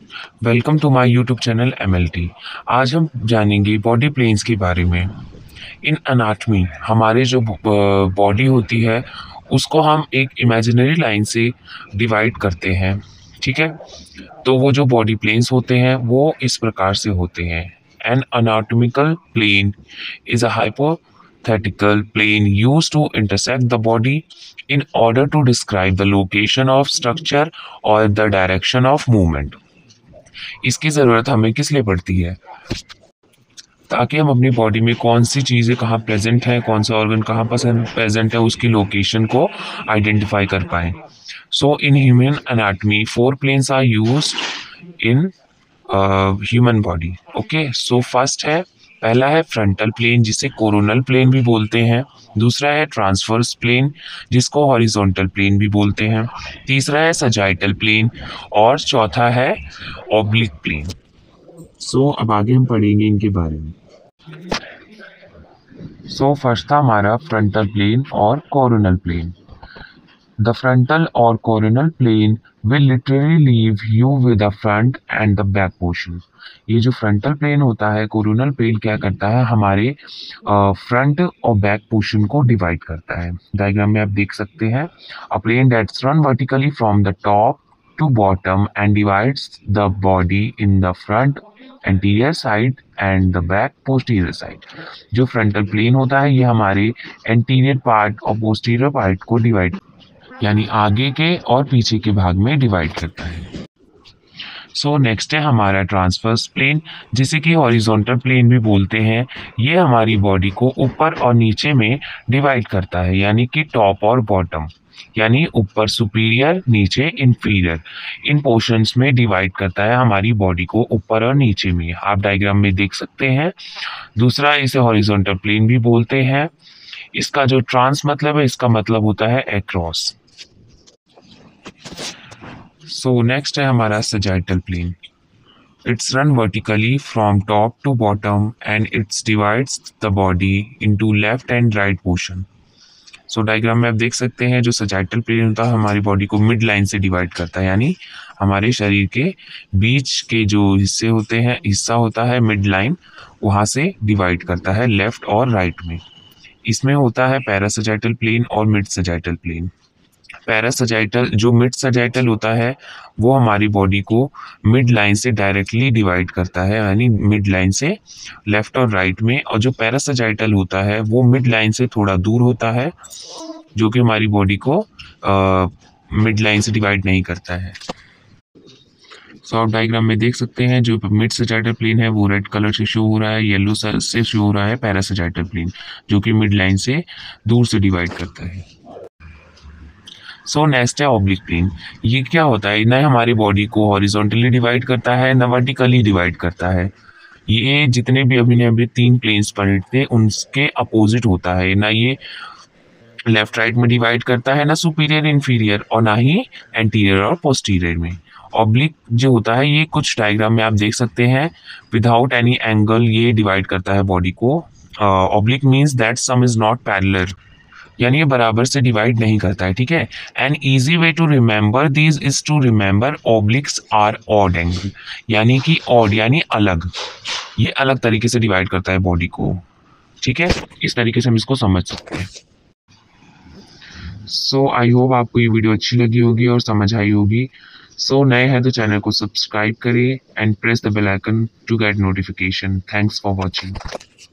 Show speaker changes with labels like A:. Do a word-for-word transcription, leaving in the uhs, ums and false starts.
A: Welcome to my YouTube channel M L T. आज हम जानेंगे बॉडी प्लेन्स के बारे में। इन अनाटमी हमारे जो बॉडी होती है उसको हम एक इमेजिनरी लाइन से डिवाइड करते हैं, ठीक है। तो वो जो बॉडी प्लेन्स होते हैं वो इस प्रकार से होते हैं। An anatomical plane is a hypothetical plane used to intersect the body in order to describe the location of structure or the direction of movement। इसकी ज़रूरत हमें किस लिए पड़ती है? ताकि हम अपनी बॉडी में कौन सी चीज़ें कहाँ प्रेजेंट है, कौन सा ऑर्गन कहाँ पसंद प्रेजेंट है, उसकी लोकेशन को आइडेंटिफाई कर पाएँ। So in human anatomy four planes are used in human body. Okay, so first है, पहला है फ्रंटल प्लेन जिसे कोरोनल प्लेन भी बोलते हैं। दूसरा है ट्रांसवर्स प्लेन जिसको हॉरिजॉन्टल प्लेन भी बोलते हैं। तीसरा है सजाइटल प्लेन और चौथा है ऑब्लिक प्लेन। सो अब आगे हम पढ़ेंगे इनके बारे में। सो फर्स्ट था हमारा फ्रंटल प्लेन और coronal plane. The frontal or coronal plane will literally leave you with the front and the back portion। ये जो फ्रंटल प्लेन होता है, कोरोनल प्लेन क्या करता है, हमारे फ्रंट और बैक पोर्शन को डिवाइड करता है। डायग्राम में आप देख सकते हैं, a plane that's run vertically from the top to bottom and divides the body in the front anterior side and the back posterior side. जो फ्रंटल प्लेन होता है ये हमारे एंटीरियर पार्ट और पोस्टीरियर पार्ट को डिवाइड यानी आगे के और पीछे के भाग में डिवाइड करता है। सो नेक्स्ट है हमारा ट्रांसवर्स प्लेन जिसे कि हॉरिजॉन्टल प्लेन भी बोलते हैं। ये हमारी बॉडी को ऊपर और नीचे में डिवाइड करता है, यानी कि टॉप और बॉटम, यानी ऊपर सुपीरियर नीचे इंफीरियर, इन पोर्शंस में डिवाइड करता है हमारी बॉडी को ऊपर और नीचे में। आप डायग्राम में देख सकते हैं। दूसरा, इसे हॉरिजॉन्टल प्लेन भी बोलते हैं। इसका जो ट्रांस मतलब है, इसका मतलब होता है अक्रॉस। सो नेक्स्ट है हमारा sagittal plane. It's run vertically from top to bottom and it's divides the body into left and right portion. So diagram में आप देख सकते हैं, जो सजाइटल प्लेन होता है हमारी बॉडी को मिड लाइन से डिवाइड करता है, यानी हमारे शरीर के बीच के जो हिस्से होते हैं हिस्सा होता है मिड लाइन, वहाँ से डिवाइड करता है लेफ्ट और राइट में। इसमें होता है पैरासजाइटल प्लेन और मिड सजाइटल प्लेन। पैरासजाइटल जो मिड सजाइटल होता है वो हमारी बॉडी को मिड लाइन से डायरेक्टली डिवाइड करता है, यानी मिड लाइन से लेफ्ट और राइट में। और जो पैरासजाइटल होता है वो मिड लाइन से थोड़ा दूर होता है, जो कि हमारी बॉडी को मिड लाइन से डिवाइड नहीं करता है। सो आप डायग्राम में देख सकते हैं, जो मिड सजाइटल प्लेन है वो रेड कलर से शो हो रहा है, येलो से शो हो रहा है पैरासजाइटल प्लेन, जो कि मिड लाइन से दूर से डिवाइड करता है। सो नेक्स्ट है ऑब्लिक प्लेन। ये क्या होता है, न हमारी बॉडी को हॉरिजॉन्टली डिवाइड करता है न वर्टिकली डिवाइड करता है। ये जितने भी अभी ने अभी तीन प्लेन्स पढ़े थे उनके अपोजिट होता है। ना ये लेफ्ट राइट में डिवाइड करता है, ना सुपीरियर इंफीरियर, और ना ही एंटीरियर और पोस्टीरियर में। ऑब्लिक जो होता है ये कुछ डायग्राम में आप देख सकते हैं, विदाउट एनी एंगल ये डिवाइड करता है बॉडी को। Oblique means that some is not parallel, यानी ये बराबर से डिवाइड नहीं करता है, ठीक है। An easy way to remember these is to remember obliques are odd angle, यानी कि ऑड यानी अलग, ये अलग तरीके से डिवाइड करता है बॉडी को, ठीक है। इस तरीके से हम इसको समझ सकते हैं। सो आई होप आपको ये वीडियो अच्छी लगी होगी और समझ आई होगी। सो so, नए हैं तो चैनल को सब्सक्राइब करिए and press the bell icon to get notification. Thanks for watching.